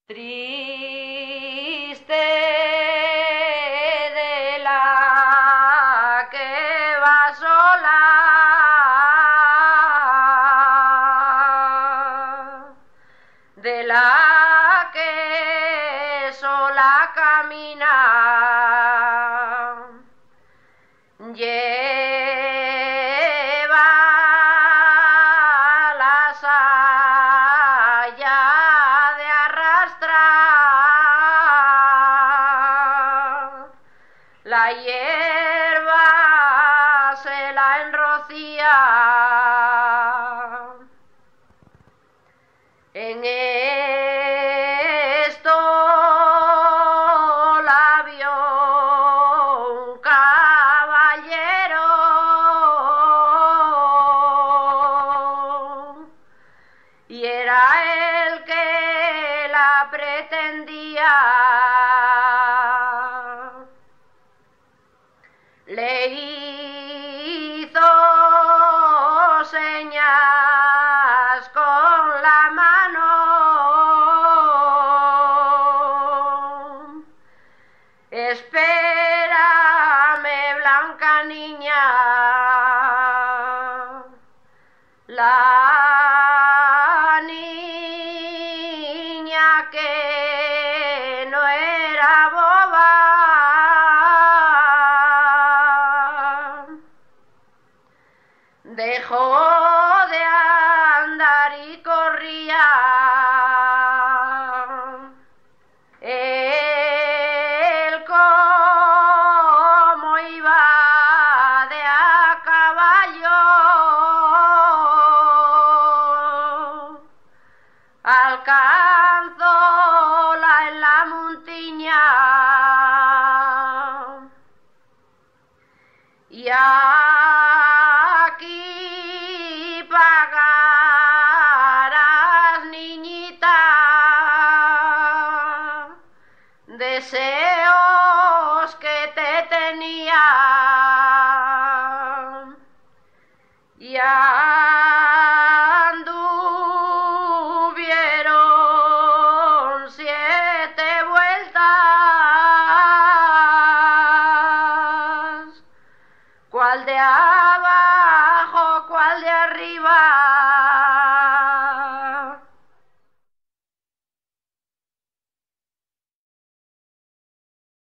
Triste de la que va sola, de la que sola camina, lleva la saya de arrastrar, la hierba se la enrocía en esto. La vio un caballero y era el que la pretendía. Le hizo señas con la mano, espérame, blanca niña. La niña que no era boba dejó de andar y corría. Él como iba de a caballo, alcanzóla en la montiña y aquí pagarás, niñita, deseos que te tenía. Y anduvieron 7 vueltas, cual de haba